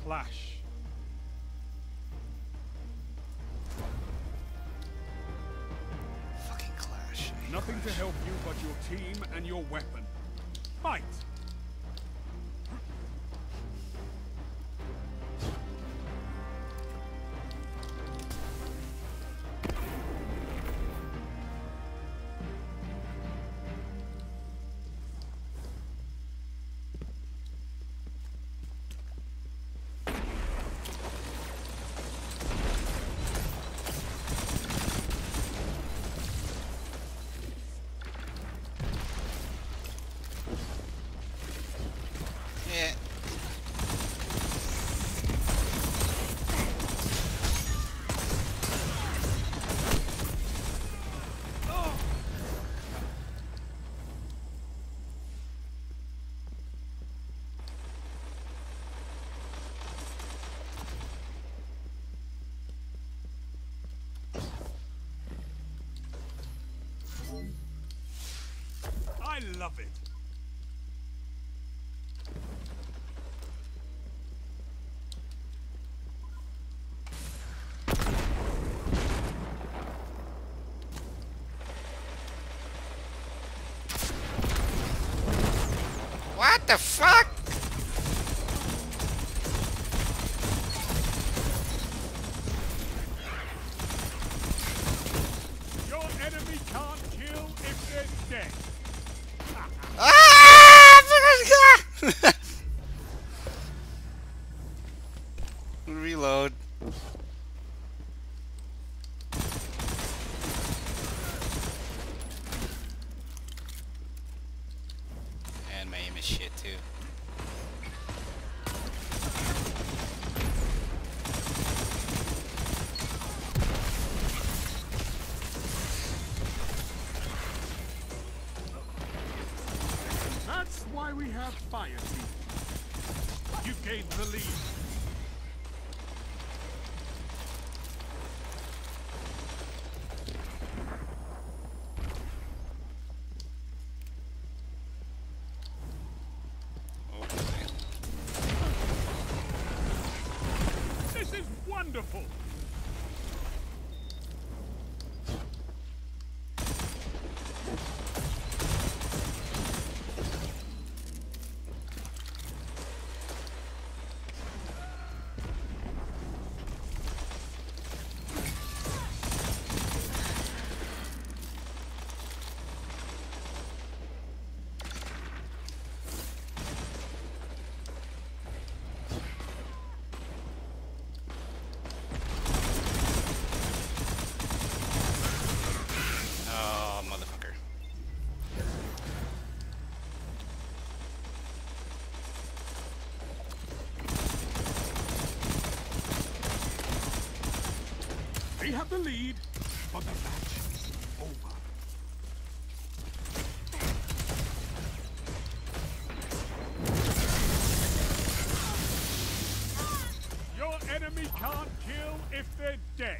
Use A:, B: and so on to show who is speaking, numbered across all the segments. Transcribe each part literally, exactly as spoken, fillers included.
A: clash.
B: Fucking clash.
A: Nothing to help you but your team and your weapon. Fight!
B: Yeah.
A: I love it.
B: What the fuck?
A: Your enemy can't kill if they're dead.
B: Ah! Reload. And my aim is shit too.
A: That's why we have fire team. You gained the lead. This is wonderful.
B: Oh, motherfucker.
A: We have the lead, but the match is over. Your enemy can't kill if they're dead.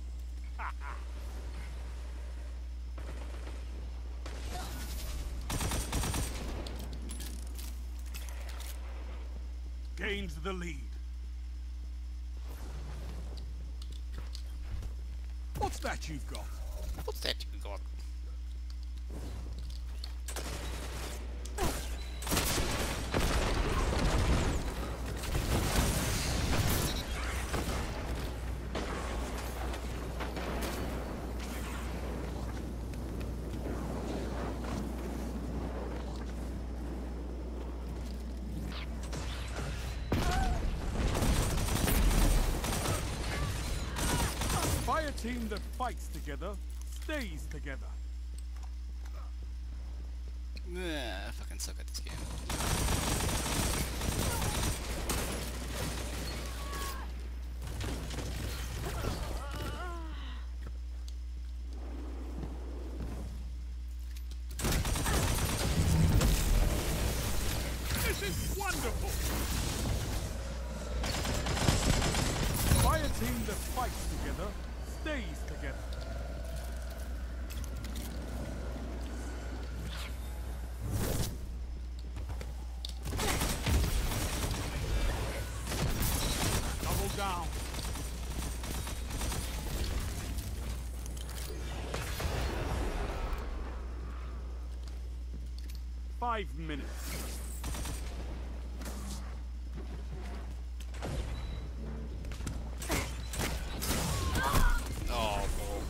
A: Gains the lead. What's that you've got?
B: What's that you got?
A: Fire team that fights together stays together.
B: Ugh, I fucking suck at this game.
A: This is wonderful. Fire team that fights together stays together. five minutes.
B: Oh, bull.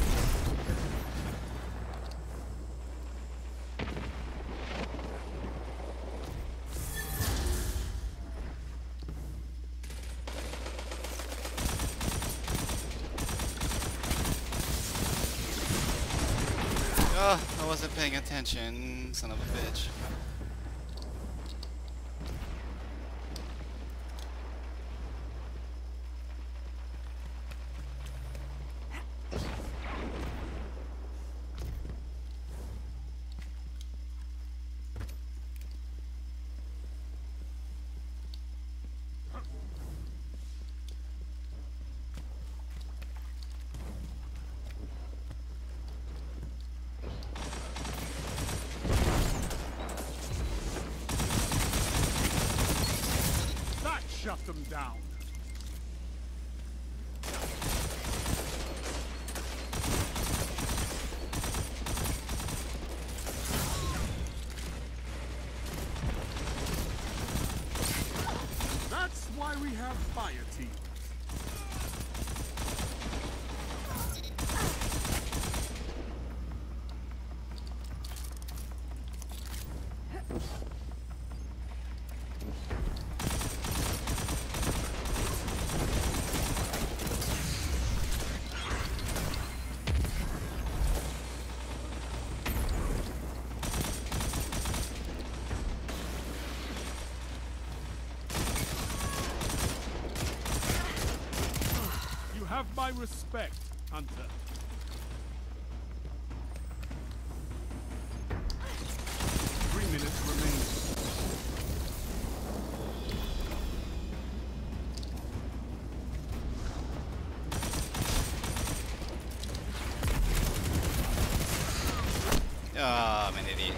B: Oh, I wasn't paying attention, son of a bitch.
A: That shut them down. That's why we have fire teams. You have my respect, Hunter. Three minutes remaining.
B: Ah, I'm an idiot.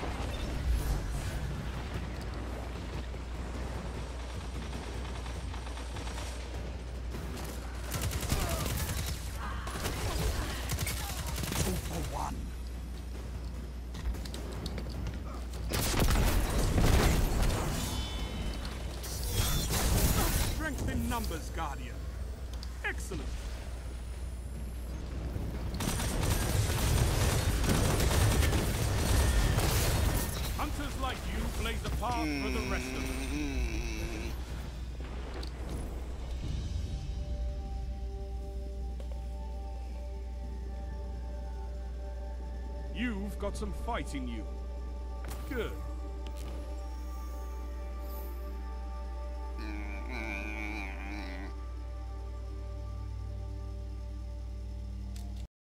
A: Two for one. Strength in numbers, Guardian. Excellent. Hunters like you blaze a path for the rest of us.
B: Mm.
A: You've got some fight in you. Good.